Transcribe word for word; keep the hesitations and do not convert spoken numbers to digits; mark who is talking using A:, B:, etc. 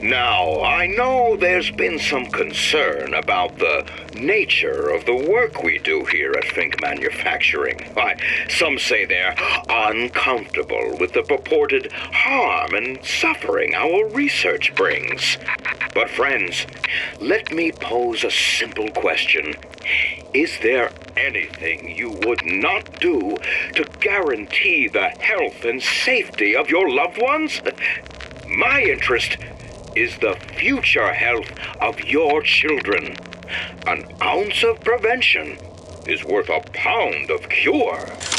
A: Now, I know there's been some concern about the nature of the work we do here at Fink Manufacturing. Why, some say they're uncomfortable with the purported harm and suffering our research brings. But friends, let me pose a simple question. Is there anything you would not do to guarantee the health and safety of your loved ones? My interest is the future health of your children. An ounce of prevention is worth a pound of cure.